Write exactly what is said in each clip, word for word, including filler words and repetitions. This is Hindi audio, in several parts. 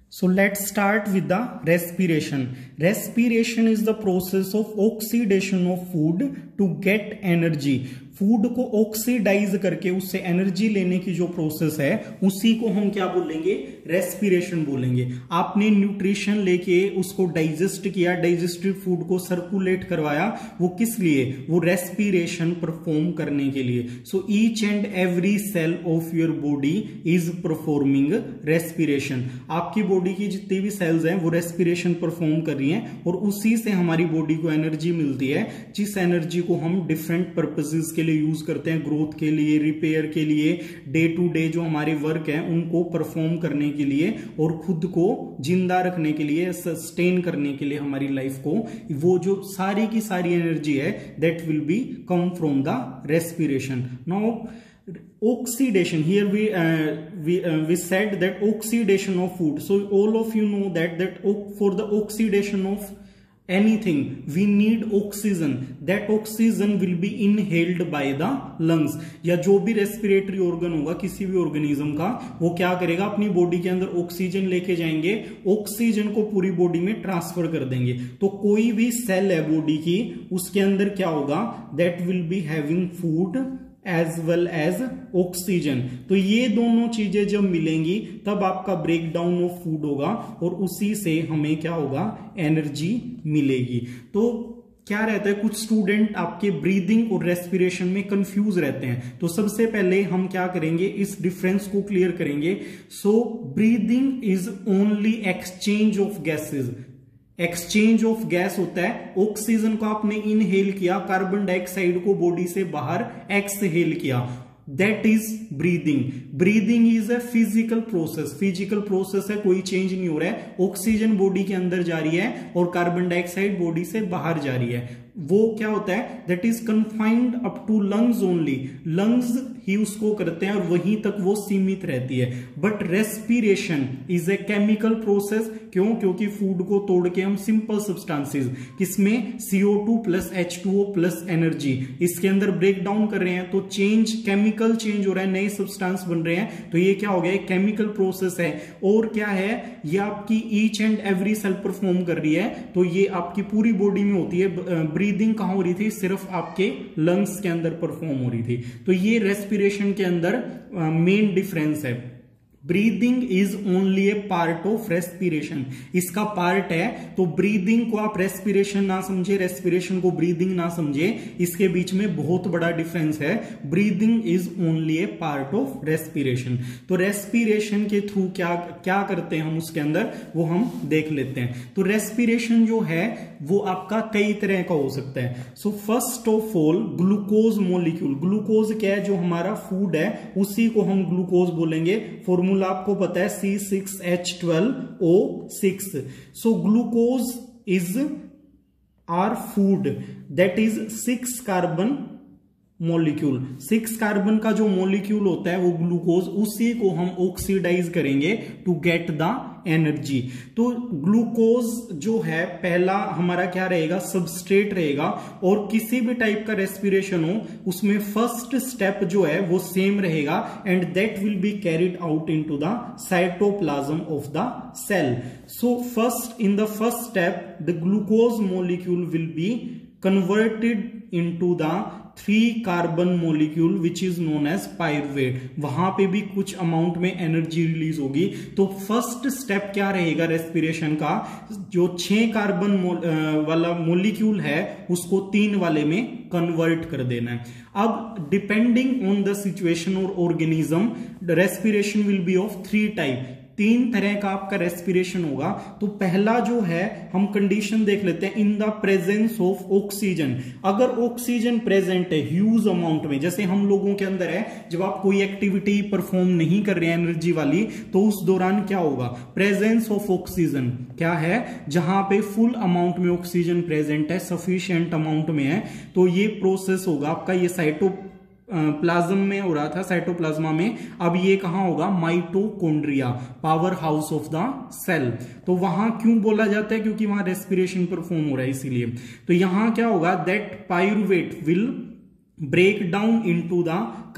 So let's start with the respiration. Respiration is the process of oxidation of food to get energy. Food को ऑक्सीडाइज करके उससे एनर्जी लेने की जो प्रोसेस है उसी को हम क्या बोलेंगे, रेस्पिरेशन बोलेंगे। आपने न्यूट्रिशन लेके उसको डाइजेस्ट किया, डाइजेस्टेड फूड को सर्कुलेट करवाया, वो किस लिए, वो रेस्पिरेशन परफॉर्म करने के लिए। So each and every cell of your body is performing respiration. आपकी बॉडी की जितनी भी सेल्स हैं वो रेस्पिरेशन परफॉर्म कर रही हैं और उसी से हमारी बॉडी को एनर्जी मिलती है, जिस एनर्जी को हम डिफरेंट पर्पसेस के लिए यूज करते हैं, ग्रोथ के लिए, रिपेयर के लिए, डे टू डे जो हमारे वर्क है उनको परफॉर्म करने के लिए और खुद को जिंदा रखने के लिए, सस्टेन करने के लिए हमारी लाइफ को। वो जो सारी की सारी एनर्जी है that will be come from the respiration. Now oxidation, here we uh, we uh, we said that oxidation of food. So all of you know that that for the oxidation of anything we need oxygen. That oxygen will be inhaled by the lungs. या जो भी रेस्पिरेटरी ऑर्गन होगा किसी भी ऑर्गेनिज्म का, वो क्या करेगा, अपनी बॉडी के अंदर ऑक्सीजन लेके जाएंगे, ऑक्सीजन को पूरी बॉडी में ट्रांसफर कर देंगे। तो कोई भी सेल है बॉडी की, उसके अंदर क्या होगा, that will be having food as well as oxygen. तो ये दोनों चीजें जब मिलेंगी तब आपका ब्रेक डाउन ऑफ फूड होगा और उसी से हमें क्या होगा, एनर्जी मिलेगी। तो क्या रहता है, कुछ स्टूडेंट आपके ब्रीदिंग और रेस्पिरेशन में कंफ्यूज रहते हैं। तो सबसे पहले हम क्या करेंगे, इस डिफरेंस को क्लियर करेंगे। So breathing is only exchange of gases. Exchange of gas होता है, ऑक्सीजन को आपने इनहेल किया, कार्बन डाइऑक्साइड को बॉडी से बाहर एक्सहेल किया, that is breathing. Breathing is a physical process. Physical process है, कोई चेंज नहीं हो रहा है, ऑक्सीजन बॉडी के अंदर जा रही है और कार्बन डाइऑक्साइड बॉडी से बाहर जा रही है। वो क्या होता है, that is confined up to lungs only. Lungs ही उसको करते हैं और वहीं तक वो सीमित रहती है। But respiration is a chemical process. क्यों, क्योंकि फूड को तोड़ के हम सिंपल सब्सटेंसेस, किसमें C O two plus H two O plus energy, इसके अंदर ब्रेक डाउन कर रहे हैं, तो चेंज, केमिकल चेंज हो रहा है, नए सब्सटेंस बन रहे हैं। तो ये क्या हो गया, एक केमिकल प्रोसेस है। और क्या है, ये आपकी each and every cell perform कर रही है। तो ये आपकी पूरी बॉडी में होती है। ब्रीदिंग कहां हो रही थी, सिर्फ आपके लंग्स के अंदर परफॉर्म हो रही थी। तो ये रेस्पिरेशन के अंदर मेन डिफरेंस है। Breathing is only a part of respiration. इसका पार्ट है, तो ब्रीदिंग को आप रेस्पिरेशन ना समझे, रेस्पिरेशन को ब्रीदिंग ना समझे, इसके बीच में बहुत बड़ा डिफरेंस है। Breathing is only a part of respiration. तो रेस्पिरेशन के थ्रू क्या क्या करते हैं हम उसके अंदर, वो हम देख लेते हैं। तो रेस्पिरेशन जो है वो आपका कई तरह का हो सकता है। So first of all glucose molecule. Glucose क्या है, जो हमारा फूड है उसी को हम ग्लूकोज बोलेंगे। फॉर्मूला आपको पता है, C six H twelve O six. So glucose is our food, that is six carbon molecule. Six carbon का जो मॉलिक्यूल होता है वो ग्लूकोज, उसी को हम ऑक्सीडाइज करेंगे टू गेट द एनर्जी। तो ग्लूकोज जो है पहला हमारा क्या रहेगा, सबस्ट्रेट रहेगा। और किसी भी टाइप का रेस्पिरेशन हो उसमें फर्स्ट स्टेप जो है वो सेम रहेगा, and that will be carried out into the cytoplasm of the cell. So first, in the first step the glucose molecule will be converted into the three carbon molecule which is known as pyruvate. वहां पे भी कुछ अमाउंट में एनर्जी रिलीज होगी। तो फर्स्ट स्टेप क्या रहेगा रेस्पिरेशन का, जो छह कार्बन वाला मॉलिक्यूल है उसको तीन वाले में कन्वर्ट कर देना है। अब डिपेंडिंग ऑन द सिचुएशन और organism, respiration will be of three type. तीन तरह का आपका रेस्पिरेशन होगा। तो पहला जो है हम कंडीशन देख लेते हैं, in the presence of oxygen. अगर ऑक्सीजन प्रेजेंट है ह्यूज अमाउंट में, जैसे हम लोगों के अंदर है, जब आप कोई एक्टिविटी परफॉर्म नहीं कर रहे हैं एनर्जी वाली, तो उस दौरान क्या होगा, प्रेजेंस ऑफ ऑक्सीजन क्या है, जहां पे फुल अमाउंट में ऑक्सीजन प्रेजेंट है, सफिशिएंट अमाउंट में है, तो ये प्रोसेस होगा आपका, ये साइटो प्लाज्म में हो रहा था, साइटोप्लाज्मा में। अब ये कहां होगा, mitochondria, power house of the cell. तो वहां क्यों बोला जाता है, क्योंकि वहां रेस्पिरेशन परफॉर्म हो रहा है इसीलिए। तो यहां क्या होगा, that pyruvate will break down into the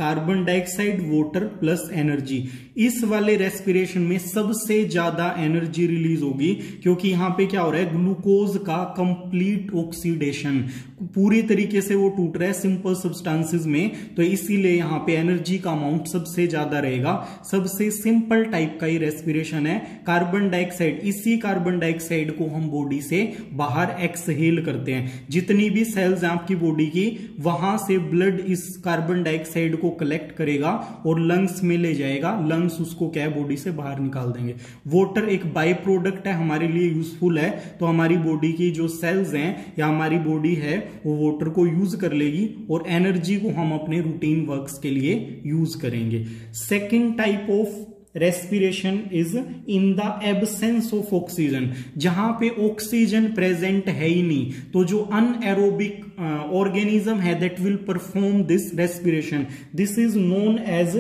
carbon dioxide water plus energy. इस वाले रेस्पिरेशन में सबसे ज्यादा एनर्जी रिलीज होगी, क्योंकि यहां पे क्या हो रहा है, ग्लूकोज का कंप्लीट ऑक्सीडेशन, पूरी तरीके से वो टूट रहा है सिंपल सब्सटेंसेस में, तो इसीलिए यहां पे एनर्जी का अमाउंट सबसे ज्यादा रहेगा। सबसे सिंपल टाइप का ही रेस्पिरेशन है कार्बन डाइऑक्साइड। इसी कार्बन डाइऑक्साइड को हम बॉडी से बाहर एक्सहेल करते हैं। जितनी भी सेल्स हैं आपकी बॉडी की, वहां से ब्लड इस कार्बन डाइऑक्साइड को कलेक्ट करेगा और लंग्स में ले जाएगा। लंग्स उसको क्या है, बॉडी से बाहर निकाल देंगे। वाटर एक बाई प्रोडक्ट है, हमारे लिए यूजफुल है, तो हमारी बॉडी की जो सेल्स हैं या हमारी बॉडी है वो वाटर को यूज कर लेगी और एनर्जी को हम अपने रूटीन वर्क्स के लिए यूज करेंगे। Second type of respiration is in the absence of oxygen. जहां पे ऑक्सीजन प्रेजेंट है ही नहीं, तो जो अनएरोबिक ऑर्गेनिज्म है that will perform this respiration, this is known as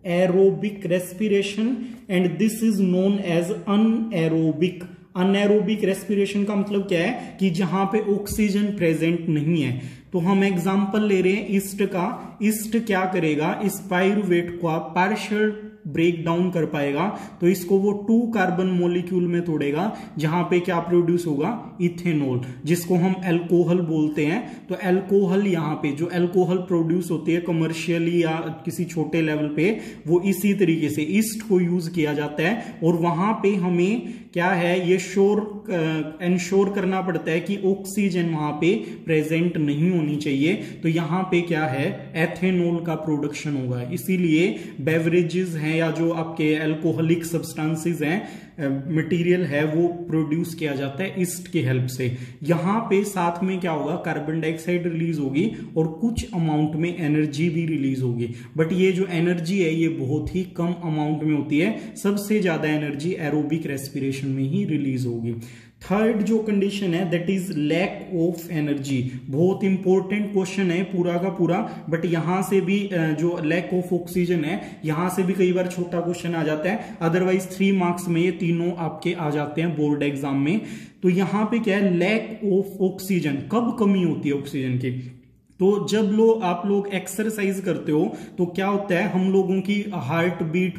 aerobic respiration and this is known as anaerobic. Anaerobic respiration का मतलब क्या है कि जहां पे ऑक्सीजन प्रेजेंट नहीं है। तो हम एग्जांपल ले रहे हैं ईस्ट का। ईस्ट क्या करेगा, इस पायरुवेट को पार्शियल ब्रेक डाउन कर पाएगा, तो इसको वो टू कार्बन मॉलिक्यूल में तोड़ेगा, जहां पे क्या प्रोड्यूस होगा, इथेनॉल, जिसको हम अल्कोहल बोलते हैं। तो अल्कोहल यहां पे जो अल्कोहल प्रोड्यूस होती है कमर्शियली या किसी छोटे लेवल पे, वो इसी तरीके से ईस्ट को यूज किया जाता है। और वहां पे हमें क्या है, ये श्योर इंश्योर करना पड़ता है कि ऑक्सीजन वहां पे प्रेजेंट नहीं होनी चाहिए। तो यहां पे क्या है, एथेनॉल का प्रोडक्शन होगा। इसीलिए बेवरेजेस हैं या जो आपके अल्कोहलिक सब्सटेंसेस हैं, मटेरियल है, वो प्रोड्यूस किया जाता है ईस्ट की हेल्प से। यहां पे साथ में क्या होगा, कार्बन डाइऑक्साइड रिलीज होगी और कुछ अमाउंट में एनर्जी भी रिलीज होगी। बट ये जो एनर्जी है ये बहुत ही कम अमाउंट में होती है। सबसे ज्यादा एनर्जी एरोबिक रेस्पिरेशन में ही रिलीज होगी। थर्ड जो कंडीशन है that is lack of energy. बहुत इंपॉर्टेंट क्वेश्चन है पूरा का पूरा, बट यहां से भी जो लैक ऑफ ऑक्सीजन है, यहां से भी कई बार छोटा क्वेश्चन आ जाता है। अदरवाइज थ्री मार्क्स में ये तीनों आपके आ जाते हैं बोर्ड एग्जाम में। तो यहां पे क्या है, लैक ऑफ ऑक्सीजन। कब कमी होती है ऑक्सीजन की, तो जब लोग आप लोग एक्सरसाइज करते हो तो क्या होता है, हम लोगों की हार्ट बीट,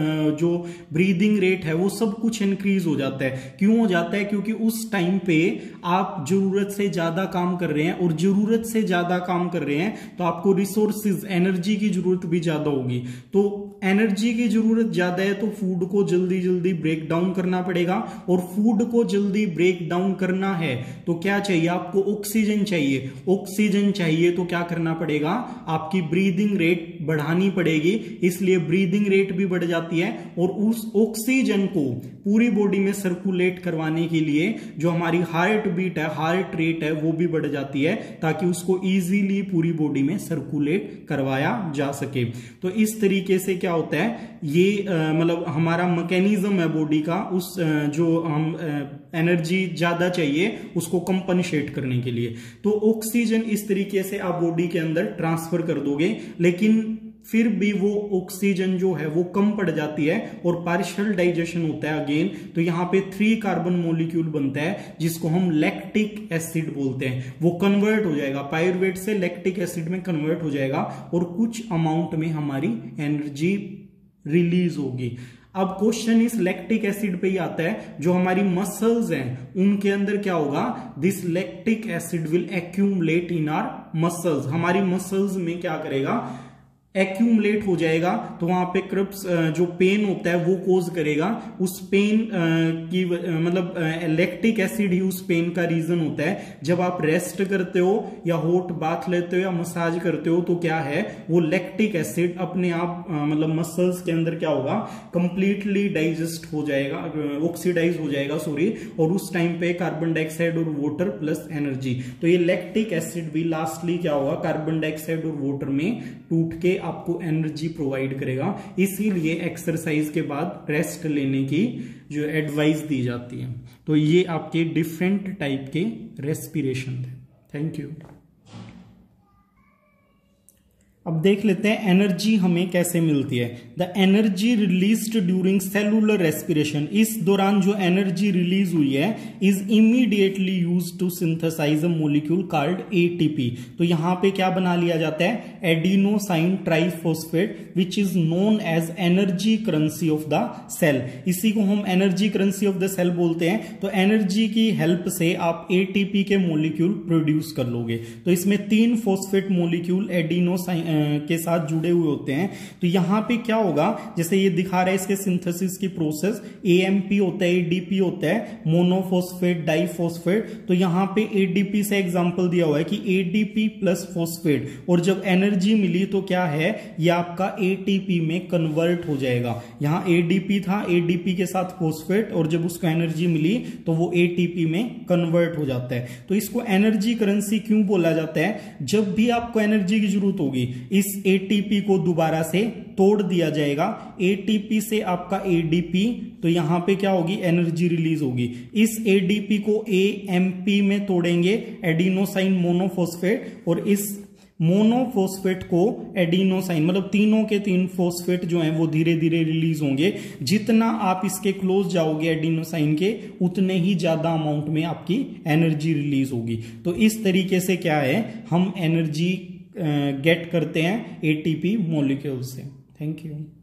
जो ब्रीदिंग रेट है, वो सब कुछ इंक्रीज हो जाता है। क्यों हो जाता है, क्योंकि उस टाइम पे आप जरूरत से ज्यादा काम कर रहे हैं, और जरूरत से ज्यादा काम कर रहे हैं तो आपको रिसोर्सेज, एनर्जी की जरूरत भी ज्यादा होगी। तो एनर्जी की जरूरत ज्यादा है तो फूड को जल्दी जल्दी ब्रेक डाउन करना पड़ेगा, और फूड को जल्दी ब्रेक डाउन करना है तो क्या चाहिए आपको, ऑक्सीजन चाहिए। ऑक्सीजन चाहिए तो क्या करना पड़ेगा, आपकी ब्रीदिंग रेट बढ़ानी पड़ेगी। इसलिए ब्रीदिंग रेट भी बढ़ जाती है, और उस ऑक्सीजन को पूरी बॉडी में सर्कुलेट करवाने के लिए जो हमारी हार्ट बीट है, हार्ट रेट है, वो भी बढ़ जाती है, ताकि उसको इजीली पूरी बॉडी में सर्कुलेट करवाया जा सके। तो इस तरीके से क्या होता है, ये मतलब हमारा मैकेनिज्म है बॉडी का, उस आ, जो हम एनर्जी ज्यादा चाहिए उसको कंपनसेट करने के लिए। तो ऑक्सीजन इस तरीके से आप बॉडी के अंदर ट्रांसफर कर दोगे, लेकिन फिर भी वो ऑक्सीजन जो है वो कम पड़ जाती है और पार्शियल डाइजेशन होता है अगेन। तो यहां पे थ्री कार्बन मॉलिक्यूल बनता है जिसको हम लैक्टिक एसिड बोलते हैं। वो कन्वर्ट हो जाएगा, पायरुवेट से लैक्टिक एसिड में कन्वर्ट हो जाएगा और कुछ अमाउंट में हमारी एनर्जी रिलीज होगी। अब क्वेश्चन इस लैक्टिक एसिड पे ही आता है, जो हमारी मसल्स हैं उनके अंदर क्या होगा, this lactic acid will accumulate in our muscles. हमारी मसल्स में क्या करेगा, एक्यूमुलेट हो जाएगा। तो वहां पे क्रप्स जो पेन होता है वो कोज करेगा। उस पेन की मतलब लैक्टिक एसिड ही उस पेन का रीजन होता है। जब आप रेस्ट करते हो या हॉट बाथ लेते हो या मसाज करते हो तो क्या है, वो लैक्टिक एसिड अपने आप मतलब मसल्स के अंदर क्या होगा, कंप्लीटली डाइजेस्ट हो जाएगा, ऑक्सीडाइज हो जाएगा सॉरी। और उस टाइम पे कार्बन डाइऑक्साइड और वाटर प्लस एनर्जी, तो ये लैक्टिक एसिड भी लास्टली क्या होगा, कार्बन डाइऑक्साइड और वाटर में टूट के आपको एनर्जी प्रोवाइड करेगा। इसीलिए एक्सरसाइज के बाद रेस्ट लेने की जो एडवाइस दी जाती है। तो ये आपके डिफरेंट टाइप के रेस्पिरेशन थे। Thank you. अब देख लेते हैं एनर्जी हमें कैसे मिलती है। The energy released during cellular respiration, इस दौरान जो एनर्जी रिलीज हुई है is immediately used to synthesize a molecule called ATP. तो यहां पे क्या बना लिया जाता है, adenosine triphosphate which is known as energy currency of the cell. इसी को हम energy currency of the cell बोलते हैं। तो एनर्जी की हेल्प से आप एटीपी के मॉलिक्यूल प्रोड्यूस कर लोगे। तो इसमें तीन फॉस्फेट मॉलिक्यूल एडिनोसाइन के साथ जुड़े हुए होते हैं। तो यहां पे क्या होगा, जैसे ये दिखा रहा है इसके सिंथेसिस की प्रोसेस, एएमपी होता है, एडीपी होता है, मोनोफॉस्फेट डाइफॉस्फेट। तो यहां पे एडीपी से एग्जांपल दिया हुआ है कि एडीपी प्लस फॉस्फेट, और जब एनर्जी मिली तो क्या है, ये आपका एटीपी में कन्वर्ट हो जाएगा। यहां एडीपी था, एडीपी के साथ फॉस्फेट, और जब उसको एनर्जी मिली तो वो एटीपी में कन्वर्ट हो जाता है। तो इसको एनर्जी करेंसी क्यों बोला जाता है, जब भी आपको एनर्जी की जरूरत होगी इस एटीपी को दोबारा से तोड़ दिया जाएगा। एटीपी से आपका एडीपी, तो यहां पे क्या होगी, एनर्जी रिलीज होगी। इस एडीपी को एएमपी में तोड़ेंगे, एडिनोसाइन मोनोफॉस्फेट, और इस मोनोफॉस्फेट को एडिनोसाइन, मतलब तीनों के तीन फॉस्फेट जो हैं वो धीरे धीरे रिलीज होंगे। जितना आप इसके क्लोज जाओगे एडिनोसाइन के, उतने ही ज्यादा अमाउंट में आपकी एनर्जी रिलीज होगी। तो इस तरीके से क्या है, हम एनर्जी गेट करते हैं एटीपी मॉलिक्यूल से। Thank you.